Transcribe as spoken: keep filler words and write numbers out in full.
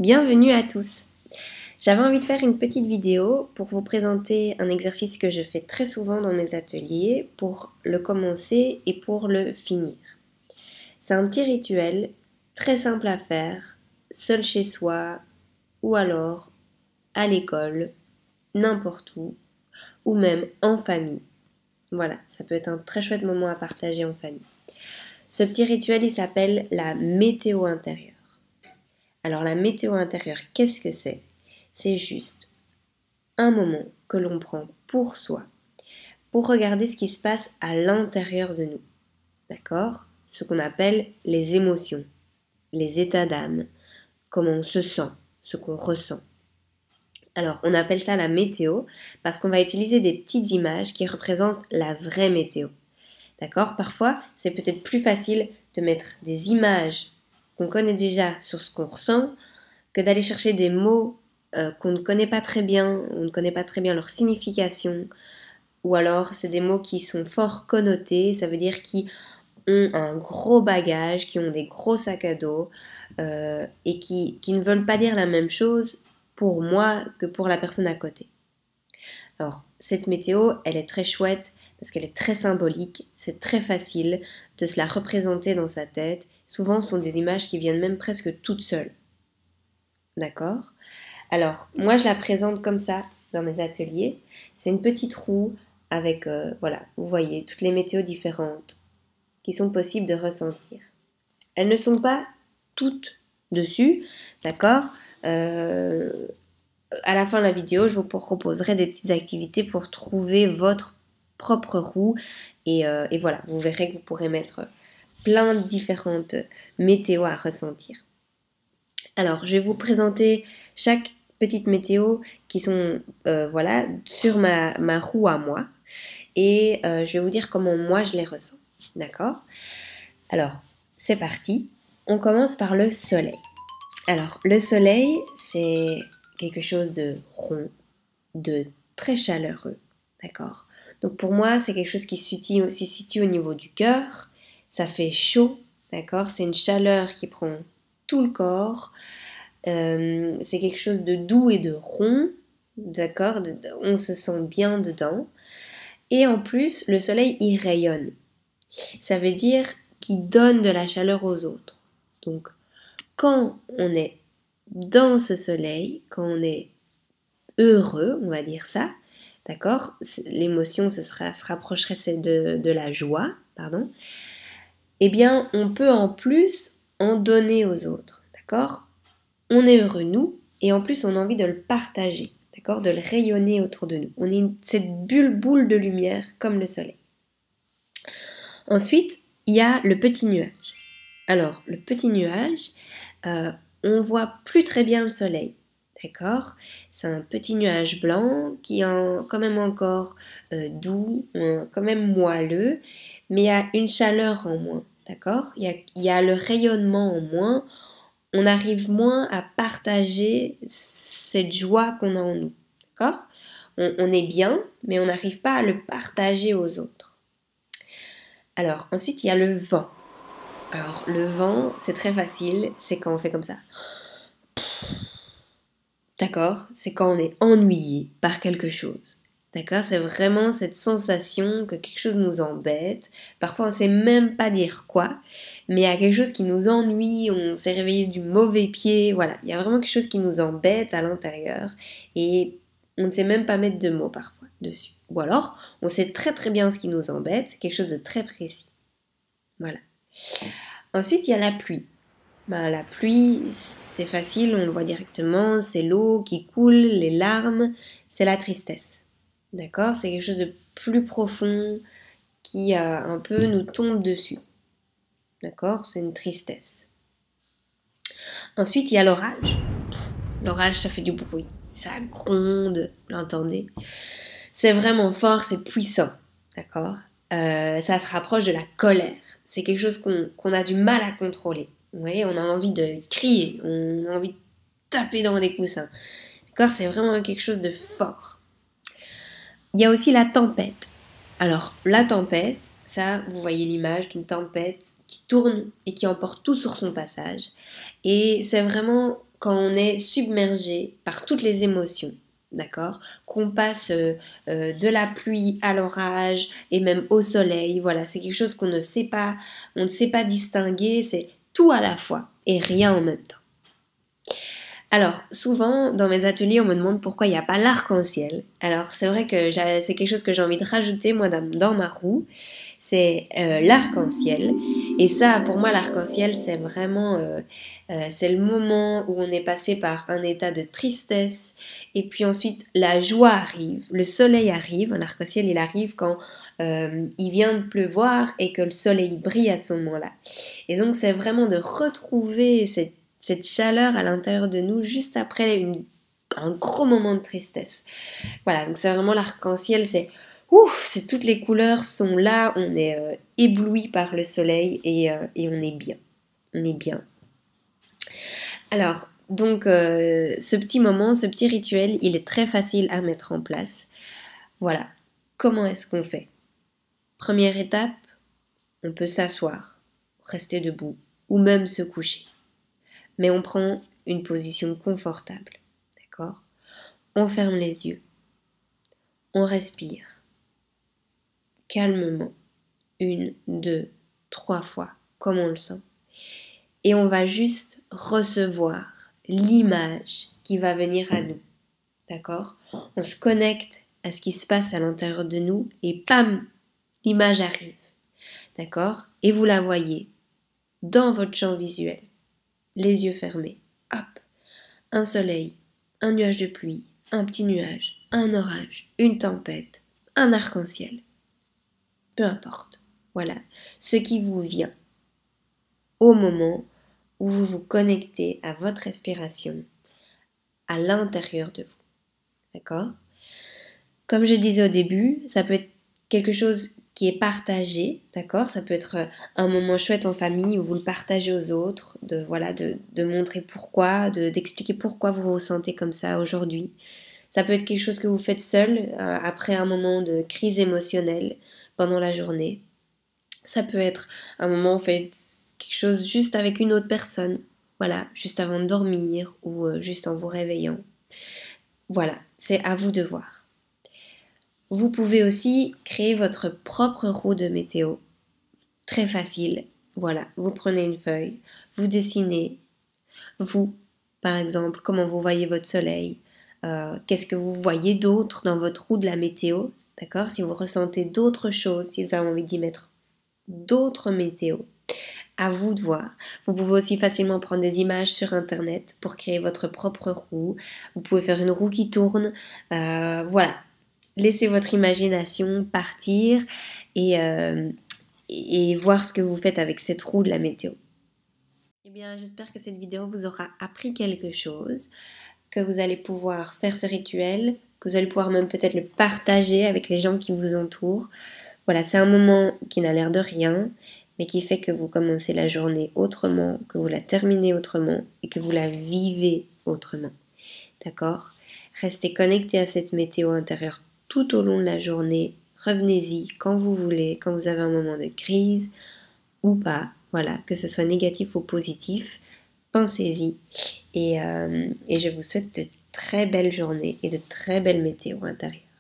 Bienvenue à tous. J'avais envie de faire une petite vidéo pour vous présenter un exercice que je fais très souvent dans mes ateliers pour le commencer et pour le finir. C'est un petit rituel très simple à faire, seul chez soi ou alors à l'école, n'importe où, ou même en famille. Voilà, ça peut être un très chouette moment à partager en famille. Ce petit rituel, il s'appelle la météo intérieure. Alors la météo intérieure, qu'est-ce que c'est? C'est juste un moment que l'on prend pour soi, pour regarder ce qui se passe à l'intérieur de nous. D'accord? Ce qu'on appelle les émotions, les états d'âme, comment on se sent, ce qu'on ressent. Alors, on appelle ça la météo parce qu'on va utiliser des petites images qui représentent la vraie météo. D'accord? Parfois, c'est peut-être plus facile de mettre des images qu'on connaît déjà sur ce qu'on ressent que d'aller chercher des mots euh, qu'on ne connaît pas très bien, on ne connaît pas très bien leur signification, ou alors c'est des mots qui sont fort connotés, ça veut dire qui ont un gros bagage, qui ont des gros sacs à dos euh, et qui, qui ne veulent pas dire la même chose pour moi que pour la personne à côté. Alors, cette météo, elle est très chouette parce qu'elle est très symbolique, c'est très facile de se la représenter dans sa tête. Souvent, ce sont des images qui viennent même presque toutes seules. D'accord? Alors, moi, je la présente comme ça dans mes ateliers. C'est une petite roue avec, euh, voilà, vous voyez, toutes les météos différentes qui sont possibles de ressentir. Elles ne sont pas toutes dessus, d'accord? euh, À la fin de la vidéo, je vous proposerai des petites activités pour trouver votre propre roue. Et, euh, et voilà, vous verrez que vous pourrez mettre plein de différentes météos à ressentir. Alors, je vais vous présenter chaque petite météo qui sont euh, voilà, sur ma, ma roue à moi. Et euh, je vais vous dire comment moi je les ressens. D'accord? Alors, c'est parti. On commence par le soleil. Alors, le soleil, c'est quelque chose de rond, de très chaleureux. D'accord? Donc, pour moi, c'est quelque chose qui se situe, se situe au niveau du cœur. Ça fait chaud. D'accord? C'est une chaleur qui prend tout le corps. Euh, c'est quelque chose de doux et de rond. D'accord? On se sent bien dedans. Et en plus, le soleil, il rayonne. Ça veut dire qu'il donne de la chaleur aux autres. Donc, quand on est dans ce soleil, quand on est heureux, on va dire ça, d'accord? L'émotion ce sera, se rapprocherait de, de la joie, pardon. Eh bien, on peut en plus en donner aux autres, d'accord? On est heureux, nous, et en plus, on a envie de le partager, d'accord? De le rayonner autour de nous. On est une, cette bulle, boule de lumière comme le soleil. Ensuite, il y a le petit nuage. Alors, le petit nuage, euh, on voit plus très bien le soleil, d'accord? C'est un petit nuage blanc qui est quand même encore euh, doux, quand même moelleux, mais il y a une chaleur en moins, d'accord? Il y a, il y a le rayonnement en moins, on arrive moins à partager cette joie qu'on a en nous, d'accord? On, on est bien, mais on n'arrive pas à le partager aux autres. Alors, ensuite, il y a le vent. Alors, le vent, c'est très facile, c'est quand on fait comme ça. D'accord? C'est quand on est ennuyé par quelque chose. D'accord? C'est vraiment cette sensation que quelque chose nous embête. Parfois, on ne sait même pas dire quoi, mais il y a quelque chose qui nous ennuie, on s'est réveillé du mauvais pied, voilà. Il y a vraiment quelque chose qui nous embête à l'intérieur et on ne sait même pas mettre de mots parfois dessus. Ou alors, on sait très très bien ce qui nous embête, quelque chose de très précis. Voilà. Ensuite, il y a la pluie. Ben, la pluie, c'est facile, on le voit directement, c'est l'eau qui coule, les larmes, c'est la tristesse. D'accord? C'est quelque chose de plus profond qui euh, un peu nous tombe dessus. D'accord? C'est une tristesse. Ensuite, il y a l'orage. L'orage, ça fait du bruit. Ça gronde, vous l'entendez? C'est vraiment fort, c'est puissant. D'accord? Euh, ça se rapproche de la colère. C'est quelque chose qu'on, qu'on a du mal à contrôler. Vous voyez, on a envie de crier, on a envie de taper dans des coussins. D'accord? C'est vraiment quelque chose de fort. Il y a aussi la tempête. Alors, la tempête, ça, vous voyez l'image d'une tempête qui tourne et qui emporte tout sur son passage. Et c'est vraiment quand on est submergé par toutes les émotions. D'accord? Qu'on passe euh, euh, de la pluie à l'orage et même au soleil. Voilà, c'est quelque chose qu'on ne sait pas, on ne sait pas distinguer. C'est tout à la fois et rien en même temps. Alors, souvent, dans mes ateliers, on me demande pourquoi il n'y a pas l'arc-en-ciel. Alors, c'est vrai que c'est quelque chose que j'ai envie de rajouter, moi, dans, dans ma roue. C'est euh, l'arc-en-ciel. Et ça, pour moi, l'arc-en-ciel, c'est vraiment... Euh, euh, c'est le moment où on est passé par un état de tristesse. Et puis ensuite, la joie arrive. Le soleil arrive. Un arc-en-ciel, il arrive quand euh, il vient de pleuvoir et que le soleil brille à ce moment-là. Et donc, c'est vraiment de retrouver cette cette chaleur à l'intérieur de nous juste après une, un gros moment de tristesse. Voilà, donc c'est vraiment l'arc-en-ciel, c'est ouf, c'est toutes les couleurs sont là, on est euh, ébloui par le soleil et, euh, et on est bien. On est bien. Alors, donc euh, ce petit moment, ce petit rituel, il est très facile à mettre en place. Voilà, comment est-ce qu'on fait? Première étape, on peut s'asseoir, rester debout ou même se coucher. Mais on prend une position confortable, d'accord? On ferme les yeux, on respire calmement, une, deux, trois fois, comme on le sent. Et on va juste recevoir l'image qui va venir à nous, d'accord? On se connecte à ce qui se passe à l'intérieur de nous et pam, l'image arrive, d'accord? Et vous la voyez dans votre champ visuel, les yeux fermés. Hop, un soleil, un nuage de pluie, un petit nuage, un orage, une tempête, un arc-en-ciel. Peu importe. Voilà, ce qui vous vient au moment où vous vous connectez à votre respiration à l'intérieur de vous. D'accord? Comme je disais au début, ça peut être quelque chose qui est partagé, d'accord? Ça peut être un moment chouette en famille où vous le partagez aux autres, de, voilà, de, de montrer pourquoi, de, d'expliquer pourquoi vous vous ressentez comme ça aujourd'hui. Ça peut être quelque chose que vous faites seul euh, après un moment de crise émotionnelle pendant la journée. Ça peut être un moment où vous faites quelque chose juste avec une autre personne, voilà, juste avant de dormir ou euh, juste en vous réveillant. Voilà, c'est à vous de voir. Vous pouvez aussi créer votre propre roue de météo. Très facile. Voilà, vous prenez une feuille, vous dessinez, vous, par exemple, comment vous voyez votre soleil, euh, qu'est-ce que vous voyez d'autre dans votre roue de la météo, d'accord? Si vous ressentez d'autres choses, si vous avez envie d'y mettre d'autres météos, à vous de voir. Vous pouvez aussi facilement prendre des images sur internet pour créer votre propre roue. Vous pouvez faire une roue qui tourne, euh, voilà. Laissez votre imagination partir et, euh, et voir ce que vous faites avec cette roue de la météo. Eh bien, j'espère que cette vidéo vous aura appris quelque chose, que vous allez pouvoir faire ce rituel, que vous allez pouvoir même peut-être le partager avec les gens qui vous entourent. Voilà, c'est un moment qui n'a l'air de rien, mais qui fait que vous commencez la journée autrement, que vous la terminez autrement et que vous la vivez autrement. D'accord? Restez connectés à cette météo intérieure tout au long de la journée. Revenez-y quand vous voulez, quand vous avez un moment de crise ou pas. Voilà, que ce soit négatif ou positif, pensez-y. Et, euh, et je vous souhaite de très belles journées et de très belles météos intérieures.